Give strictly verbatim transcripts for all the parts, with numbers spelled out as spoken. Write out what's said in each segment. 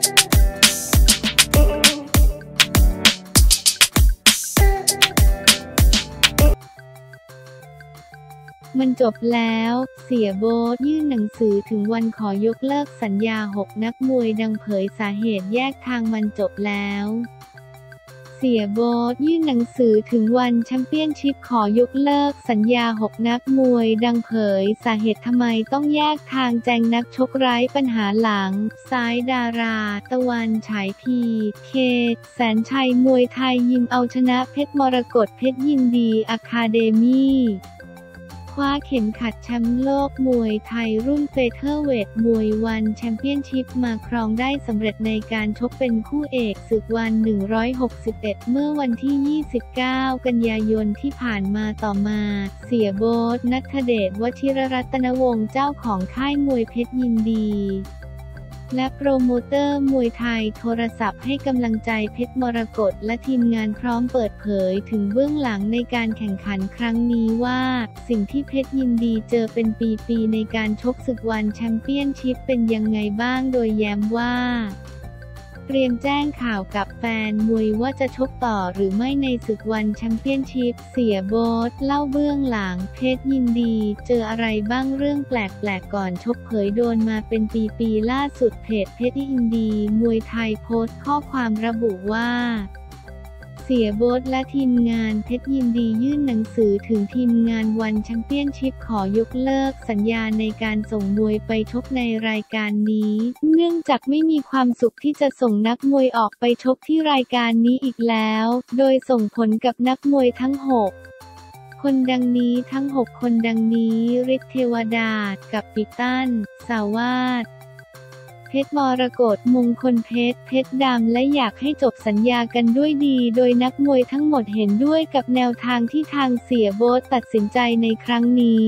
มันจบแล้วเสียโบ๊ทยื่นหนังสือถึงวันขอยกเลิกสัญญาหกนักมวยดังเผยสาเหตุแยกทางมันจบแล้วเสียโบ๊ทยื่นหนังสือถึงวันแชมเปี้ยนชิพขอยกเลิกสัญญาหกนักมวยดังเผยสาเหตุทำไมต้องแยกทางแจงนักชกไร้ปัญหาหลังซ้ายดาราตะวันฉายพีเคแสนชัยมวยไทยยิมเอาชนะเพชรมรกตเพชรยินดีอะคาเดมี่คว้าเข็มขัดแชมป์โลกมวยไทยรุ่นเฟเธอร์เวทมวยวันแชมเปี้ยนชิพมาครองได้สำเร็จในการชกเป็นคู่เอกศึกวันหนึ่งร้อยหกสิบเอ็ดเมื่อวันที่ยี่สิบเก้ากันยายนที่ผ่านมาต่อมาเสียโบ๊ท ณัฐเดช วชิรรัตนวงศ์เจ้าของค่ายมวยเพชรยินดีและโปรโมเตอร์มวยไทยโทรศัพท์ให้กำลังใจเพชรมรกตและทีมงานพร้อมเปิดเผยถึงเบื้องหลังในการแข่งขันครั้งนี้ว่าสิ่งที่เพชรยินดีเจอเป็นปีๆในการชกศึกวันแชมเปี้ยนชิพเป็นยังไงบ้างโดยแย้มว่าเตรียมแจ้งข่าวกับแฟนมวยว่าจะชกต่อหรือไม่ในศึกวันแชมเปี้ยนชิพเสียโบ๊ทเล่าเบื้องหลังเพชรยินดีเจออะไรบ้างเรื่องแปลกๆก่อนชกเผยโดนมาเป็นปีๆล่าสุดเพจเพชรยินดีมวยไทยโพสต์ข้อความระบุว่าเสียโบ๊ทและทีมงานเพชรยินดียื่นหนังสือถึงทีมงานวันแชมเปี้ยนชิพขอยกเลิกสัญญาในการส่งมวยไปชกในรายการนี้เนื่องจากไม่มีความสุขที่จะส่งนักมวยออกไปชกที่รายการนี้อีกแล้วโดยส่งผลกับนักมวยทั้งหกคนดังนี้ทั้งหกคนดังนี้ฤทธิ์เทวดากับปิตันสาวาทเพชรมรกตมงคลเพชรเพชรดำและอยากให้จบสัญญากันด้วยดีโดยนักมวยทั้งหมดเห็นด้วยกับแนวทางที่ทางเสียโบ๊ทตัดสินใจในครั้งนี้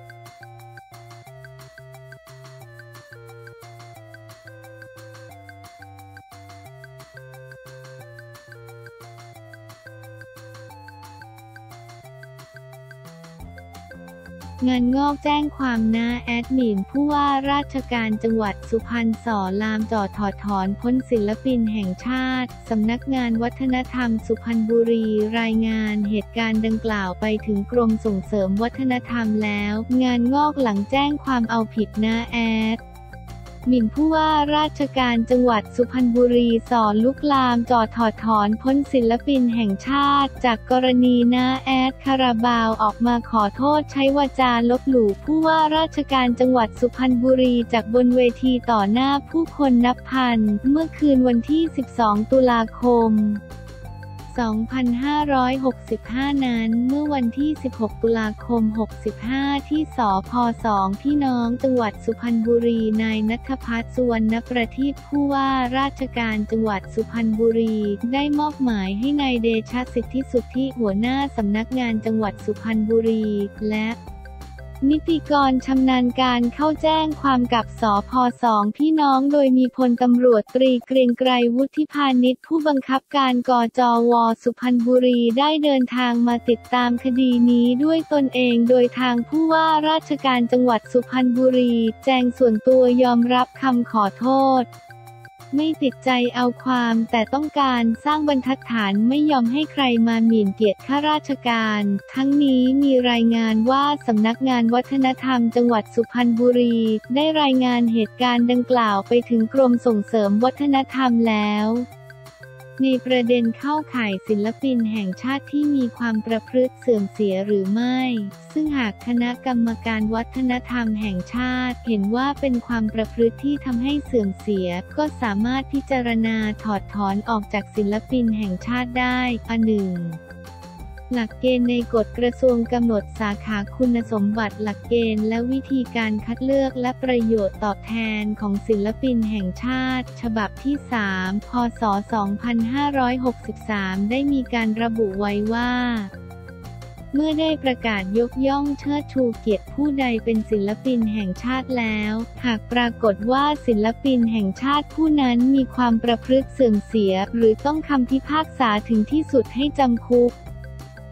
งานงอกแจ้งความหน้าแอดมินผู้ว่าราชการจังหวัดสุพรรณสอลามจ่อถอดถอนพ้นศิลปินแห่งชาติสำนักงานวัฒนธรรมสุพรรณบุรีรายงานเหตุการณ์ดังกล่าวไปถึงกรมส่งเสริมวัฒนธรรมแล้วงานงอกหลังแจ้งความเอาผิดหน้าแอดหมิ่นผู้ว่าราชการจังหวัดสุพรรณบุรีสอนลุกลามจ่อถอดถอนพ้นศิลปินแห่งชาติจากกรณีน้าแอดคาราบาวออกมาขอโทษใช้วาจาลบหลู่ผู้ว่าราชการจังหวัดสุพรรณบุรีจากบนเวทีต่อหน้าผู้คนนับพันเมื่อคืนวันที่สิบสองตุลาคมสองพันห้าร้อยหกสิบห้านั้นเมื่อวันที่สิบหกตุลาคมหกสิบห้าที่สภ.สองพี่น้องจังหวัดสุพรรณบุรีนายณัฐพัฒน์สุวรรณประทีปผู้ว่าราชการจังหวัดสุพรรณบุรีได้มอบหมายให้นายเดชะสิทธิสุทธิหัวหน้าสำนักงานจังหวัดสุพรรณบุรีและนิติกรชำนาญการเข้าแจ้งความกับสภ.สองพี่น้องโดยมีพลตำรวจตรีเกรียงไกรวุฒิพานิชผู้บังคับการกจว.สุพรรณบุรีได้เดินทางมาติดตามคดีนี้ด้วยตนเองโดยทางผู้ว่าราชการจังหวัดสุพรรณบุรีแจ้งส่วนตัวยอมรับคำขอโทษไม่ติดใจเอาความแต่ต้องการสร้างบรรทัดฐานไม่ยอมให้ใครมาหมิ่นเกียรติข้าราชการทั้งนี้มีรายงานว่าสำนักงานวัฒนธรรมจังหวัดสุพรรณบุรีได้รายงานเหตุการณ์ดังกล่าวไปถึงกรมส่งเสริมวัฒนธรรมแล้วในประเด็นเข้าข่ายศิลปินแห่งชาติที่มีความประพฤติเสื่อมเสียหรือไม่ซึ่งหากคณะกรรมการวัฒนธรรมแห่งชาติเห็นว่าเป็นความประพฤติที่ทำให้เสื่อมเสียก็สามารถพิจารณาถอดถอนออกจากศิลปินแห่งชาติได้อันหนึ่งหลักเกณฑ์ในกฎกระทรวงกำหนดสาขาคุณสมบัติหลักเกณฑ์และวิธีการคัดเลือกและประโยชน์ตอบแทนของศิลปินแห่งชาติฉบับที่สามพ.ศ. สองพันห้าร้อยหกสิบสามได้มีการระบุไว้ว่าเมื่อได้ประกาศยกย่องเชิดชูเกียรติผู้ใดเป็นศิลปินแห่งชาติแล้วหากปรากฏว่าศิลปินแห่งชาติผู้นั้นมีความประพฤติเสื่อมเสียหรือต้องคำพิพากษาถึงที่สุดให้จำคุก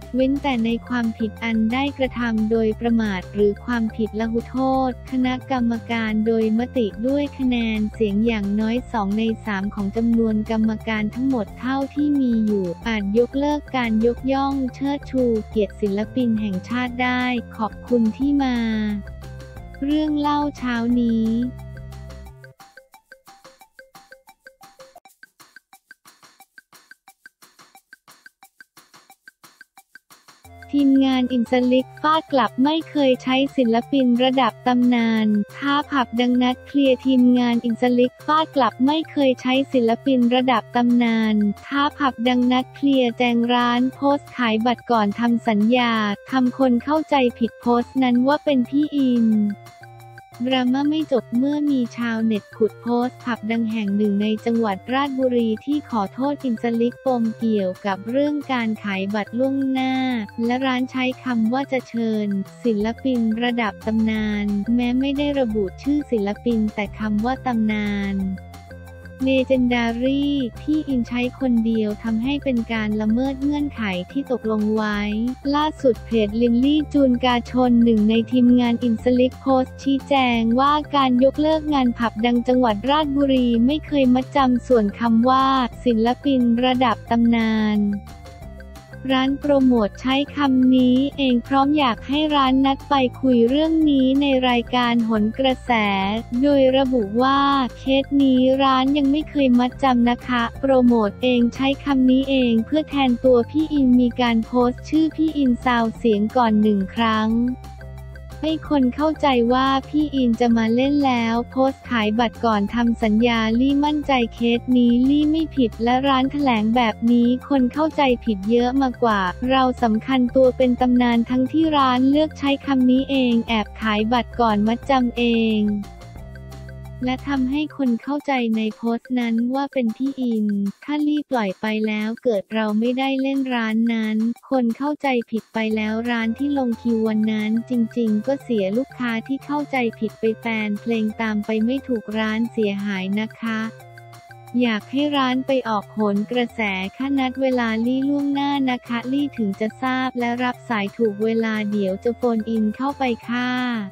เว้นแต่ในความผิดอันได้กระทำโดยประมาทหรือความผิดละหุโทษคณะกรรมการโดยมติด้วยคะแนนเสียงอย่างน้อยสองในสามของจำนวนกรรมการทั้งหมดเท่าที่มีอยู่อาจยกเลิกการยกย่องเชิดชูเกียรติศิลปินแห่งชาติได้ขอบคุณที่มาเรื่องเล่าเช้านี้ทีมงานอินสลิกฟาดกลับไม่เคยใช้ศิลปินระดับตำนานท้าผับดังนัดเคลียร์ทีมงานอินสลิกฟาดกลับไม่เคยใช้ศิลปินระดับตำนานท้าผับดังนัดเคลียร์แจงร้านโพสต์ขายบัตรก่อนทำสัญญาทำคนเข้าใจผิดโพสต์นั้นว่าเป็นพี่อินดราม่าไม่จบเมื่อมีชาวเน็ตขุดโพสต์ผับดังแห่งหนึ่งในจังหวัดราชบุรีที่ขอโทษอินสลิกปมเกี่ยวกับเรื่องการขายบัตรล่วงหน้าและร้านใช้คำว่าจะเชิญศิลปินระดับตำนานแม้ไม่ได้ระบุชื่อศิลปินแต่คำว่าตำนานLegendary ที่อินใช้คนเดียวทำให้เป็นการละเมิดเงื่อนไขที่ตกลงไว้ล่าสุดเพจลินลี่จูนกาชนหนึ่งในทีมงานอินสลิกโพสต์ชี้แจงว่าการยกเลิกงานผับดังจังหวัดราชบุรีไม่เคยมัดจำส่วนคำว่าศิลปินระดับตำนานร้านโปรโมทใช้คำนี้เองพร้อมอยากให้ร้านนัดไปคุยเรื่องนี้ในรายการโหนกระแสโดยระบุว่าเคสนี้ร้านยังไม่เคยมัดจำนะคะโปรโมทเองใช้คำนี้เองเพื่อแทนตัวพี่อินมีการโพสต์ชื่อพี่อินซาวเสียงก่อนหนึ่งครั้งให้คนเข้าใจว่าพี่อินจะมาเล่นแล้วโพสต์ขายบัตรก่อนทำสัญญาลี่มั่นใจเคสนี้ลี่ไม่ผิดและร้านแถลงแบบนี้คนเข้าใจผิดเยอะมากกว่าเราสำคัญตัวเป็นตำนานทั้งที่ร้านเลือกใช้คำนี้เองแอบขายบัตรก่อนมัดจำเองและทำให้คนเข้าใจในโพสต์นั้นว่าเป็นพี่อินถ้าลี่ปล่อยไปแล้วเกิดเราไม่ได้เล่นร้านนั้นคนเข้าใจผิดไปแล้วร้านที่ลงคิววันนั้นจริงๆก็เสียลูกค้าที่เข้าใจผิดไปแฟนเพลงตามไปไม่ถูกร้านเสียหายนะคะอยากให้ร้านไปออกโหนกระแสค่านัดเวลาลี่ล่วงหน้านะคะลี่ถึงจะทราบและรับสายถูกเวลาเดี๋ยวจะโฟนอินเข้าไปค่ะ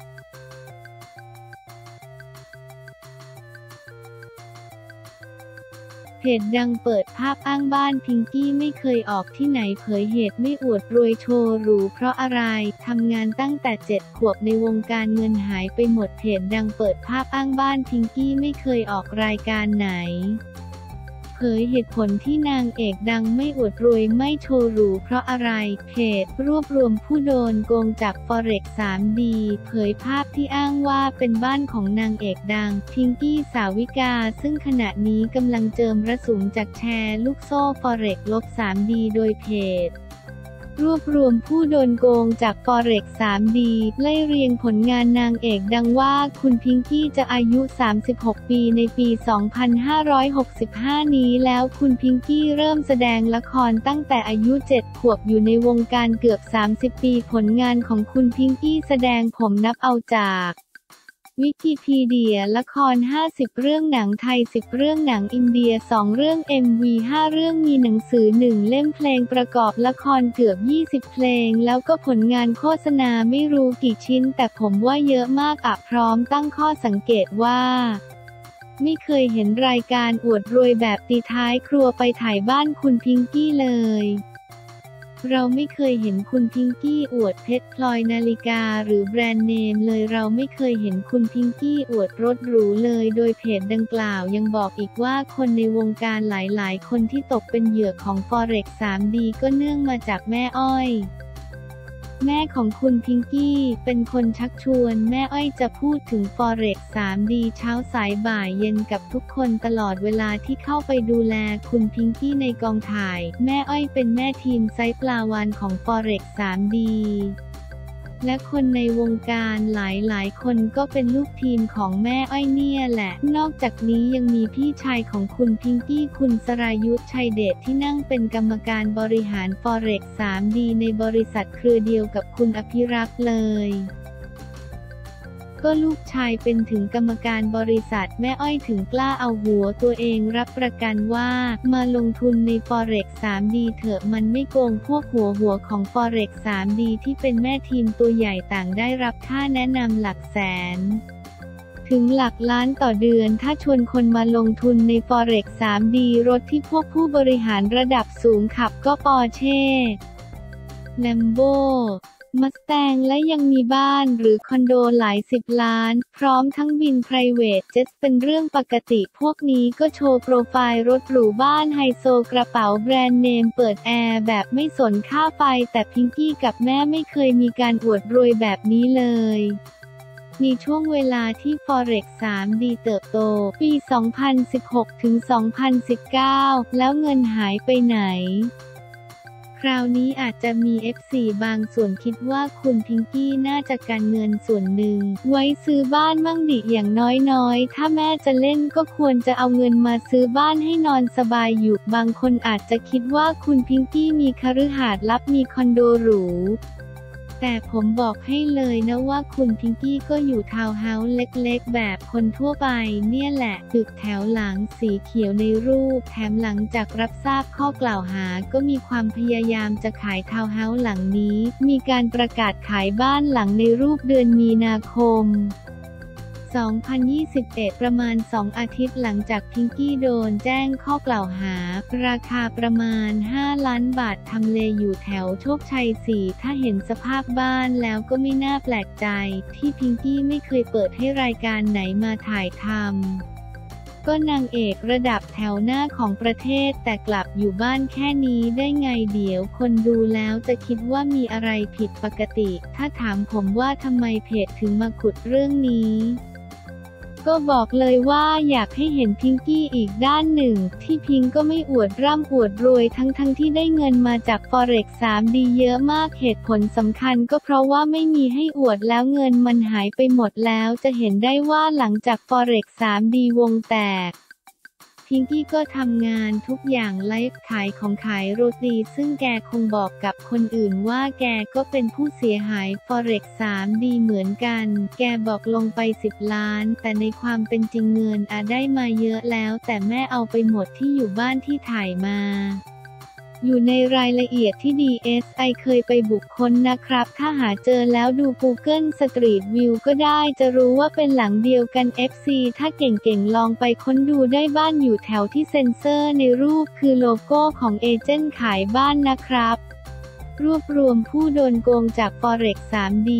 เพจดังเปิดภาพอ้างบ้านพิงกี้ไม่เคยออกที่ไหนเผยเหตุไม่อวดรวยโชว์หรูเพราะอะไรทำงานตั้งแต่เจ็ดขวบในวงการเงินหายไปหมดเพจดังเปิดภาพอ้างบ้านพิงกี้ไม่เคยออกรายการไหนเผยเหตุผลที่นางเอกดังไม่อวดรวยไม่โชว์หรูเพราะอะไรเพจรวบรวมผู้โดนโกงจาก Forex ทรี ดี เผยภาพที่อ้างว่าเป็นบ้านของนางเอกดังพิงกี้สาวิกาซึ่งขณะนี้กำลังเจิมระสุมจากแชร์ลูกโซ่ Forex ลบ ทรี ดี โดยเพจรวบรวมผู้โดนโกงจาก Forex ทรี ดี ไล่เรียงผลงานนางเอกดังว่าคุณพิงกี้จะอายุสามสิบหกปีในปีสองพันห้าร้อยหกสิบห้านี้แล้วคุณพิงกี้เริ่มแสดงละครตั้งแต่อายุเจ็ดขวบอยู่ในวงการเกือบสามสิบปีผลงานของคุณพิงกี้แสดงผมนับเอาจากวิกิพีเดียละครห้าสิบเรื่องหนังไทยสิบเรื่องหนังอินเดียสองเรื่อง เอ็ม วี ห้าเรื่องมีหนังสือหนึ่งเล่มเพลงประกอบละครเกือบยี่สิบเพลงแล้วก็ผลงานโฆษณาไม่รู้กี่ชิ้นแต่ผมว่าเยอะมากอะพร้อมตั้งข้อสังเกตว่าไม่เคยเห็นรายการอวดรวยแบบตีท้ายครัวไปถ่ายบ้านคุณพิงกี้เลยเราไม่เคยเห็นคุณพิงกี้อวดเพชรพลอยนาฬิกาหรือแบรนด์เนมเลยเราไม่เคยเห็นคุณพิงกี้อวดรถหรูเลยโดยเพจดังกล่าวยังบอกอีกว่าคนในวงการหลายๆคนที่ตกเป็นเหยื่อของ Forex ทรี ดี ก็เนื่องมาจากแม่อ้อยแม่ของคุณพิงกี้เป็นคนชักชวนแม่อ้อยจะพูดถึง Forex ทรี ดี เช้าสายบ่ายเย็นกับทุกคนตลอดเวลาที่เข้าไปดูแลคุณพิงกี้ในกองถ่ายแม่อ้อยเป็นแม่ทีมไซส์ปลาวาฬของ Forex ทรี ดี และคนในวงการหลายๆคนก็เป็นลูกทีมของแม่อ้อยเนี่ยแหละนอกจากนี้ยังมีพี่ชายของคุณพิงกี้คุณสรายุทธชัยเดชที่นั่งเป็นกรรมการบริหาร Forex ทรี ดี ในบริษัทเครือเดียวกับคุณอภิรักษ์เลยก็ก็ลูกชายเป็นถึงกรรมการบริษัทแม่อ้อยถึงกล้าเอาหัวตัวเองรับประกันว่ามาลงทุนใน Forex ทรี ดี เถอะมันไม่โกงพวกหัวหัวของ Forex ทรี ดี ที่เป็นแม่ทีมตัวใหญ่ต่างได้รับค่าแนะนำหลักแสนถึงหลักล้านต่อเดือนถ้าชวนคนมาลงทุนใน Forex ทรี ดี รถที่พวกผู้บริหารระดับสูงขับก็ปอร์เช่ แลมโบ มัสแตงและยังมีบ้านหรือคอนโดหลายสิบล้านพร้อมทั้งบิน Private Jet เป็นเรื่องปกติพวกนี้ก็โชว์โปรไฟล์รถหรูบ้านไฮโซกระเป๋าแบรนด์เนมเปิดแอร์แบบไม่สนค่าไฟแต่พิงกี้กับแม่ไม่เคยมีการอวดรวยแบบนี้เลยมีช่วงเวลาที่ Forex ทรี ดี เติบโตปี สองพันสิบหก ถึง สองพันสิบเก้า แล้วเงินหายไปไหนคราวนี้อาจจะมี เอฟ ซี บางส่วนคิดว่าคุณพิงกี้น่าจะการเงินส่วนหนึ่งไว้ซื้อบ้านมั่งดิอย่างน้อยๆถ้าแม่จะเล่นก็ควรจะเอาเงินมาซื้อบ้านให้นอนสบายอยู่บางคนอาจจะคิดว่าคุณพิงกี้มีคฤหาสน์ลับมีคอนโดหรูแต่ผมบอกให้เลยนะว่าคุณพิงกี้ก็อยู่ทาวน์เฮาส์เล็กๆแบบคนทั่วไปเนี่ยแหละตึกแถวหลังสีเขียวในรูปแถมหลังจากรับทราบข้อกล่าวหาก็มีความพยายามจะขายทาวน์เฮาส์หลังนี้มีการประกาศขายบ้านหลังในรูปเดือนมีนาคมสองพันยี่สิบเอ็ด ประมาณสองอาทิตย์หลังจากพิงกี้โดนแจ้งข้อกล่าวหาราคาประมาณห้าล้านบาททำเลอยู่แถวโชคชัยสี่ถ้าเห็นสภาพบ้านแล้วก็ไม่น่าแปลกใจที่พิงกี้ไม่เคยเปิดให้รายการไหนมาถ่ายทำก็นางเอกระดับแถวหน้าของประเทศแต่กลับอยู่บ้านแค่นี้ได้ไงเดี๋ยวคนดูแล้วจะคิดว่ามีอะไรผิดปกติถ้าถามผมว่าทำไมเพจถึงมาขุดเรื่องนี้ก็บอกเลยว่าอยากให้เห็นพิงกี้อีกด้านหนึ่งที่พิงก็ไม่อวดร่ำอวดรวยทั้งทั้งที่ได้เงินมาจาก Forex ทรี ดี เยอะมากเหตุผลสำคัญก็เพราะว่าไม่มีให้อวดแล้วเงินมันหายไปหมดแล้วจะเห็นได้ว่าหลังจาก Forex ทรี ดี วงแตกพิงกี้ก็ทำงานทุกอย่างไลฟ์ขายของขายโรตีซึ่งแกคงบอกกับคนอื่นว่าแกก็เป็นผู้เสียหาย Forex ทรี ดี เหมือนกันแกบอกลงไปสิบล้านแต่ในความเป็นจริงเงินอาได้มาเยอะแล้วแต่แม่เอาไปหมดที่อยู่บ้านที่ถ่ายมาอยู่ในรายละเอียดที่ ดี เอส ไอ เคยไปบุคคลนะครับถ้าหาเจอแล้วดู Google Street View ก็ได้จะรู้ว่าเป็นหลังเดียวกัน เอฟ ซี ถ้าเก่งๆลองไปค้นดูได้บ้านอยู่แถวที่เซ็นเซอร์ในรูปคือโลโก้ของเอเจนต์ขายบ้านนะครับรวบรวมผู้โดนโกงจาก Forex ทรี ดี